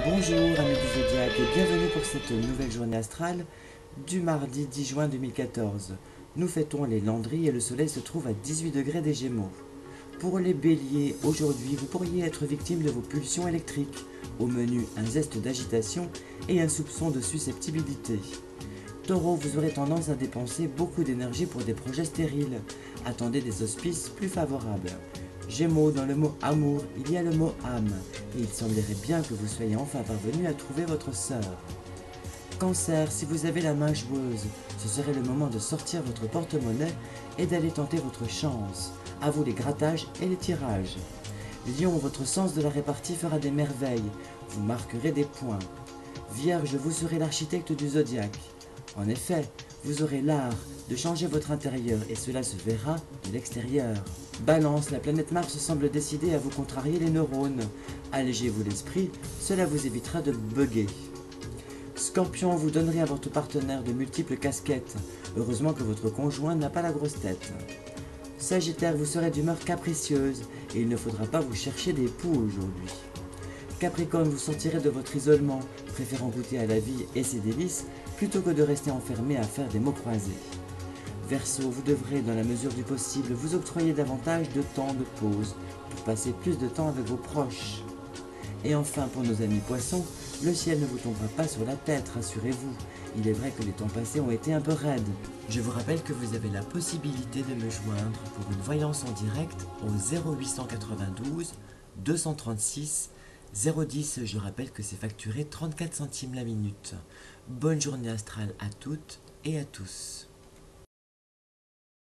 Bonjour amis du Zodiaque et bienvenue pour cette nouvelle journée astrale du mardi 10 juin 2014. Nous fêtons les Landry et le soleil se trouve à 18 degrés des Gémeaux. Pour les béliers, aujourd'hui vous pourriez être victime de vos pulsions électriques. Au menu, un zeste d'agitation et un soupçon de susceptibilité. Taureau, vous aurez tendance à dépenser beaucoup d'énergie pour des projets stériles. Attendez des auspices plus favorables. Gémeaux, dans le mot amour, il y a le mot âme, et il semblerait bien que vous soyez enfin parvenu à trouver votre sœur. Cancer, si vous avez la main joueuse, ce serait le moment de sortir votre porte-monnaie et d'aller tenter votre chance. À vous les grattages et les tirages. Lion, votre sens de la répartie fera des merveilles, vous marquerez des points. Vierge, vous serez l'architecte du zodiaque. En effet, vous aurez l'art de changer votre intérieur et cela se verra de l'extérieur. Balance, la planète Mars semble décidée à vous contrarier les neurones. Allégez-vous l'esprit, cela vous évitera de bugger. Scorpion, vous donnerez à votre partenaire de multiples casquettes. Heureusement que votre conjoint n'a pas la grosse tête. Sagittaire, vous serez d'humeur capricieuse et il ne faudra pas vous chercher d'époux aujourd'hui. Capricorne, vous sortirez de votre isolement, préférant goûter à la vie et ses délices plutôt que de rester enfermé à faire des mots croisés. Verseau, vous devrez, dans la mesure du possible, vous octroyer davantage de temps de pause pour passer plus de temps avec vos proches. Et enfin, pour nos amis poissons, le ciel ne vous tombera pas sur la tête, rassurez-vous. Il est vrai que les temps passés ont été un peu raides. Je vous rappelle que vous avez la possibilité de me joindre pour une voyance en direct au 0892 236 010. Je rappelle que c'est facturé 34 centimes la minute. Bonne journée astrale à toutes et à tous.